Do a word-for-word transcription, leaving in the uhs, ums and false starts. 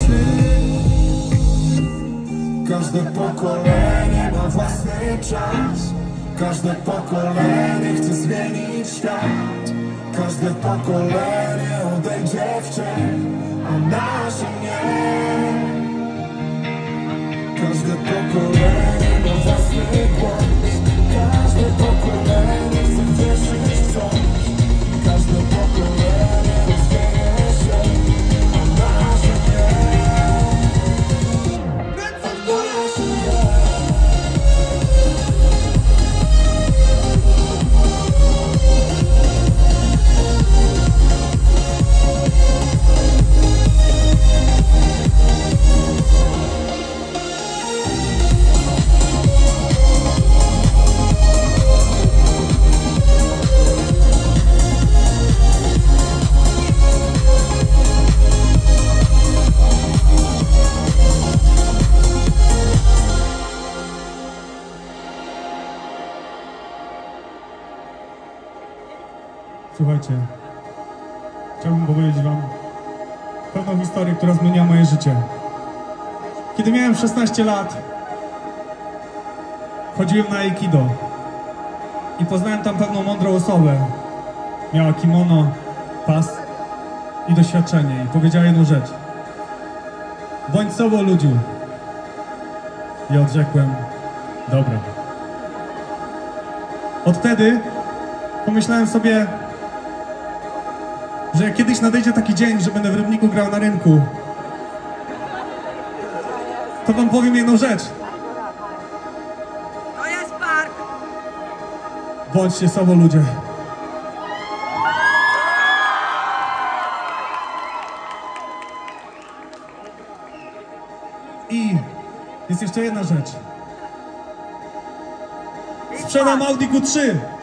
myśli. Każde pokolenie ma własny czas. Każde pokolenie chce zmienić świat. Każde pokolenie odejdzie w cień, a nasze nie. Każde pokolenie ma własny głos. Każde pokolenie chce wierzyć w coś. Każde pokolenie rozwieje się, a nasze nie. A nasze nie. Słuchajcie, chciałbym powiedzieć wam pewną historię, która zmieniła moje życie. Kiedy miałem szesnaście lat, chodziłem na aikido i poznałem tam pewną mądrą osobę. Miała kimono, pas i doświadczenie i powiedziała jedną rzecz: bądź sobą, ludziu. I odrzekłem: dobra. Od wtedy pomyślałem sobie, że jak kiedyś nadejdzie taki dzień, że będę w Rybniku grał na rynku, to wam powiem jedną rzecz. To jest park! Bądźcie sobą, ludzie. I jest jeszcze jedna rzecz. Sprzedam Audi Q trzy.